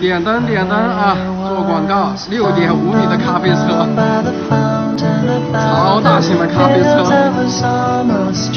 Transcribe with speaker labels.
Speaker 1: 点灯点灯啊！做广告，6.5米的咖啡车，超大型的咖啡车。